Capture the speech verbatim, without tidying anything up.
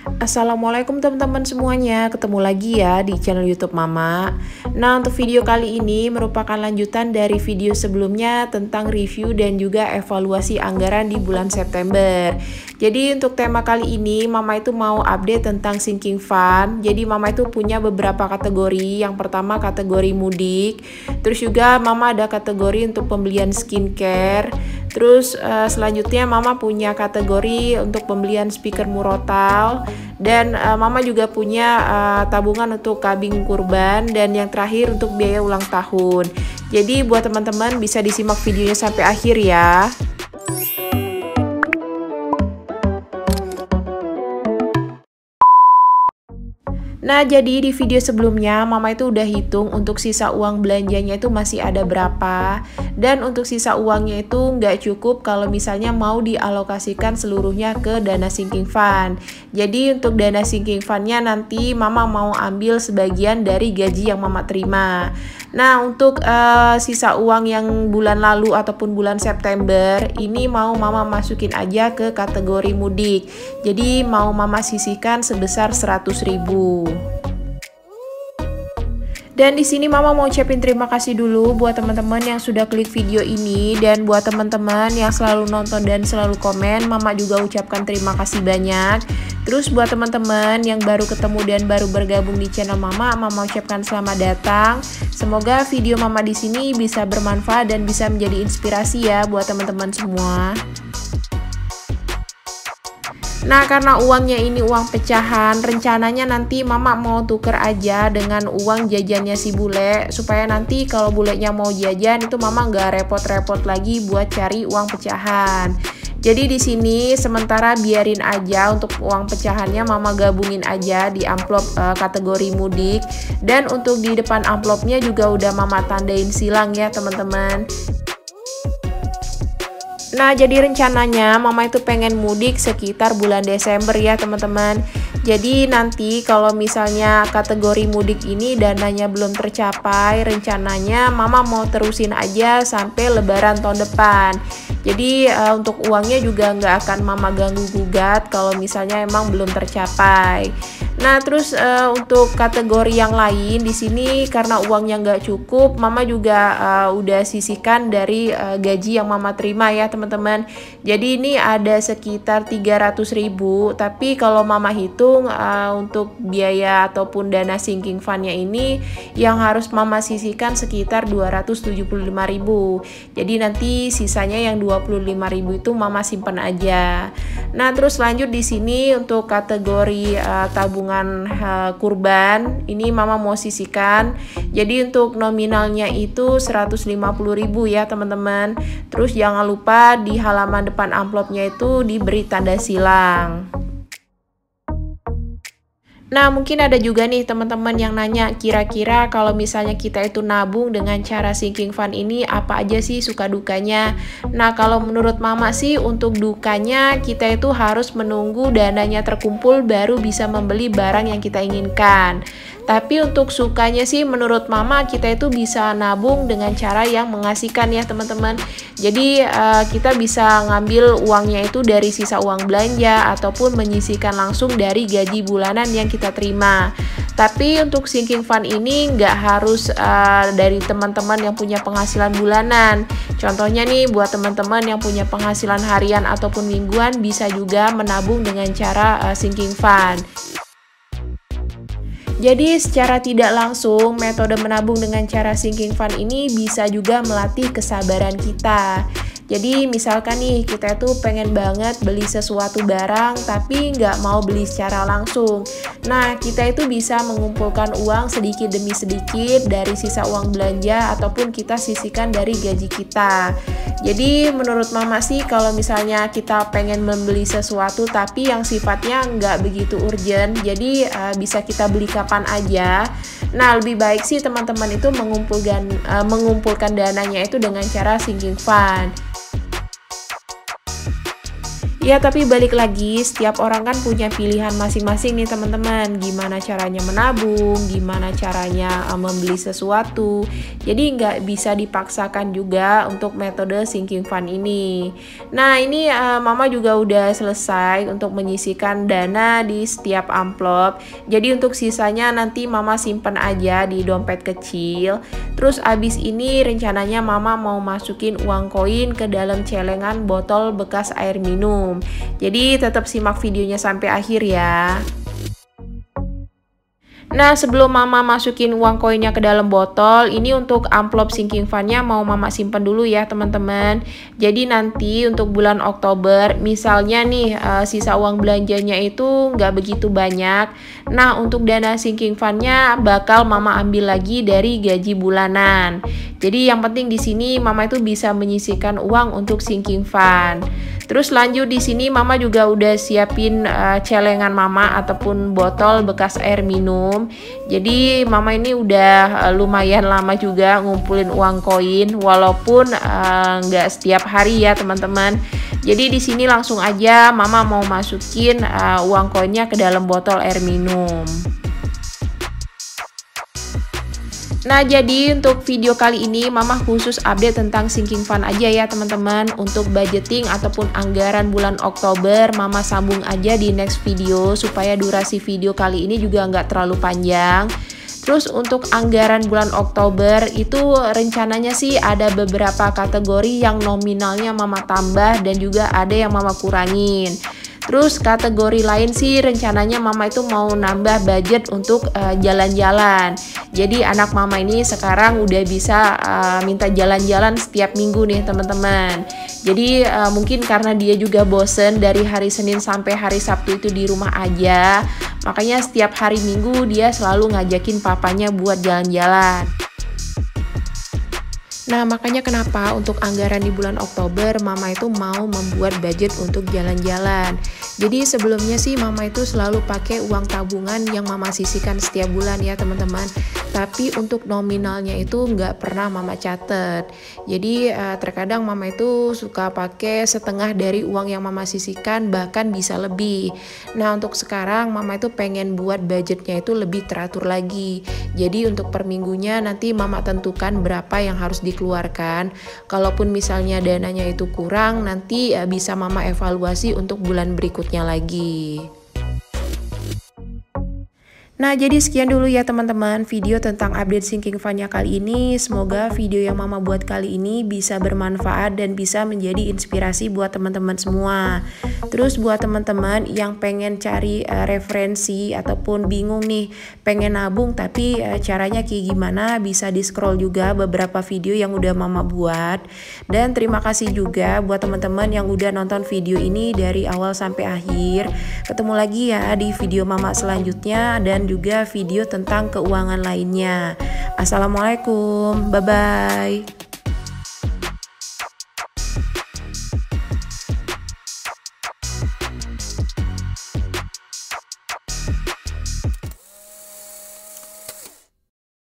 Assalamualaikum teman-teman semuanya, ketemu lagi ya di channel YouTube Mama. Nah, untuk video kali ini merupakan lanjutan dari video sebelumnya tentang review dan juga evaluasi anggaran di bulan September. Jadi untuk tema kali ini Mama itu mau update tentang sinking fund. Jadi Mama itu punya beberapa kategori. Yang pertama kategori mudik, terus juga Mama ada kategori untuk pembelian skincare. Terus uh, selanjutnya Mama punya kategori untuk pembelian speaker murotal. Dan uh, Mama juga punya uh, tabungan untuk kambing kurban. Dan yang terakhir untuk biaya ulang tahun. Jadi buat teman-teman bisa disimak videonya sampai akhir ya. Nah, jadi di video sebelumnya Mama itu udah hitung untuk sisa uang belanjanya itu masih ada berapa. Dan untuk sisa uangnya itu nggak cukup kalau misalnya mau dialokasikan seluruhnya ke dana sinking fund. Jadi untuk dana sinking fundnya nanti Mama mau ambil sebagian dari gaji yang Mama terima. Nah, untuk uh, sisa uang yang bulan lalu ataupun bulan September ini mau Mama masukin aja ke kategori mudik. Jadi mau Mama sisihkan sebesar seratus ribu. Dan di sini Mama mau ucapin terima kasih dulu buat teman-teman yang sudah klik video ini, dan buat teman-teman yang selalu nonton dan selalu komen, Mama juga ucapkan terima kasih banyak. Terus buat teman-teman yang baru ketemu dan baru bergabung di channel Mama, Mama ucapkan selamat datang. Semoga video Mama di sini bisa bermanfaat dan bisa menjadi inspirasi ya buat teman-teman semua. Nah, karena uangnya ini uang pecahan, rencananya nanti Mama mau tuker aja dengan uang jajannya si bule, supaya nanti kalau bulenya mau jajan itu Mama nggak repot-repot lagi buat cari uang pecahan. Jadi di sini sementara biarin aja untuk uang pecahannya Mama gabungin aja di amplop uh, kategori mudik, dan untuk di depan amplopnya juga udah Mama tandain silang ya teman-teman. Nah, jadi rencananya Mama itu pengen mudik sekitar bulan Desember ya teman-teman. Jadi nanti kalau misalnya kategori mudik ini dananya belum tercapai, rencananya Mama mau terusin aja sampai Lebaran tahun depan. Jadi uh, untuk uangnya juga nggak akan Mama ganggu gugat kalau misalnya emang belum tercapai. Nah, terus uh, untuk kategori yang lain di sini karena uangnya nggak cukup, Mama juga uh, udah sisihkan dari uh, gaji yang Mama terima ya teman-teman. Jadi ini ada sekitar tiga ratus ribu, tapi kalau Mama hitung uh, untuk biaya ataupun dana sinking fundnya ini yang harus Mama sisihkan sekitar dua ratus tujuh puluh lima ribu. Jadi nanti sisanya yang dua puluh lima ribu itu Mama simpan aja. Nah, terus lanjut di sini untuk kategori uh, tabungan uh, kurban ini Mama mau sisihkan. Jadi untuk nominalnya itu seratus lima puluh ribu ya teman-teman. Terus jangan lupa di halaman depan amplopnya itu diberi tanda silang. Nah, mungkin ada juga nih teman-teman yang nanya, kira-kira kalau misalnya kita itu nabung dengan cara sinking fund ini apa aja sih suka dukanya? Nah, kalau menurut Mama sih untuk dukanya kita itu harus menunggu dananya terkumpul baru bisa membeli barang yang kita inginkan. Tapi untuk sukanya sih menurut Mama kita itu bisa nabung dengan cara yang mengasihkan ya teman-teman. Jadi uh, kita bisa ngambil uangnya itu dari sisa uang belanja ataupun menyisihkan langsung dari gaji bulanan yang kita terima. Tapi untuk sinking fund ini nggak harus uh, dari teman-teman yang punya penghasilan bulanan. Contohnya nih buat teman-teman yang punya penghasilan harian ataupun mingguan bisa juga menabung dengan cara uh, sinking fund. Jadi secara tidak langsung metode menabung dengan cara sinking fund ini bisa juga melatih kesabaran kita. Jadi misalkan nih kita tuh pengen banget beli sesuatu barang tapi nggak mau beli secara langsung. Nah, kita itu bisa mengumpulkan uang sedikit demi sedikit dari sisa uang belanja ataupun kita sisihkan dari gaji kita. Jadi menurut Mama sih kalau misalnya kita pengen membeli sesuatu tapi yang sifatnya nggak begitu urgent, jadi uh, bisa kita beli kapan aja. Nah, lebih baik sih teman-teman itu mengumpulkan uh, mengumpulkan dananya itu dengan cara sinking fund. Ya, tapi balik lagi, setiap orang kan punya pilihan masing-masing nih teman-teman. Gimana caranya menabung, gimana caranya uh, membeli sesuatu. Jadi nggak bisa dipaksakan juga untuk metode sinking fund ini. Nah, ini uh, Mama juga udah selesai untuk menyisihkan dana di setiap amplop. Jadi untuk sisanya nanti Mama simpen aja di dompet kecil. Terus abis ini rencananya Mama mau masukin uang koin ke dalam celengan botol bekas air minum. Jadi tetap simak videonya sampai akhir ya. Nah, sebelum Mama masukin uang koinnya ke dalam botol, ini untuk amplop sinking fund-nya mau Mama simpen dulu ya teman-teman. Jadi nanti untuk bulan Oktober, misalnya nih uh, sisa uang belanjanya itu nggak begitu banyak. Nah, untuk dana sinking fund-nya bakal Mama ambil lagi dari gaji bulanan. Jadi yang penting di sini Mama itu bisa menyisihkan uang untuk sinking fund. Terus lanjut di sini Mama juga udah siapin uh, celengan Mama ataupun botol bekas air minum. Jadi Mama ini udah uh, lumayan lama juga ngumpulin uang koin, walaupun nggak uh, setiap hari ya teman-teman. Jadi di sini langsung aja Mama mau masukin uh, uang koinnya ke dalam botol air minum. Nah, jadi untuk video kali ini Mama khusus update tentang sinking fund aja ya teman-teman. Untuk budgeting ataupun anggaran bulan Oktober Mama sambung aja di next video supaya durasi video kali ini juga nggak terlalu panjang. Terus untuk anggaran bulan Oktober itu rencananya sih ada beberapa kategori yang nominalnya Mama tambah dan juga ada yang Mama kurangin. Terus kategori lain sih rencananya Mama itu mau nambah budget untuk jalan-jalan. Uh, Jadi anak Mama ini sekarang udah bisa uh, minta jalan-jalan setiap minggu nih teman-teman. Jadi uh, mungkin karena dia juga bosen dari hari Senin sampai hari Sabtu itu di rumah aja. Makanya setiap hari Minggu dia selalu ngajakin papanya buat jalan-jalan. Nah, makanya kenapa untuk anggaran di bulan Oktober Mama itu mau membuat budget untuk jalan-jalan. Jadi sebelumnya sih Mama itu selalu pakai uang tabungan yang Mama sisihkan setiap bulan ya teman-teman. Tapi untuk nominalnya itu nggak pernah Mama catet. Jadi eh, terkadang Mama itu suka pakai setengah dari uang yang Mama sisihkan, bahkan bisa lebih. Nah, untuk sekarang Mama itu pengen buat budgetnya itu lebih teratur lagi. Jadi untuk per minggunya nanti Mama tentukan berapa yang harus dikeluarkan. Kalaupun misalnya dananya itu kurang, nanti eh, bisa Mama evaluasi untuk bulan berikutnya lagi. Nah, jadi sekian dulu ya teman-teman video tentang update sinking fund-nya kali ini. Semoga video yang Mama buat kali ini bisa bermanfaat dan bisa menjadi inspirasi buat teman-teman semua. Terus buat teman-teman yang pengen cari uh, referensi ataupun bingung nih pengen nabung tapi uh, caranya kayak gimana, bisa di scroll juga beberapa video yang udah Mama buat. Dan terima kasih juga buat teman-teman yang udah nonton video ini dari awal sampai akhir. Ketemu lagi ya di video Mama selanjutnya dan juga video tentang keuangan lainnya. Assalamualaikum, bye-bye.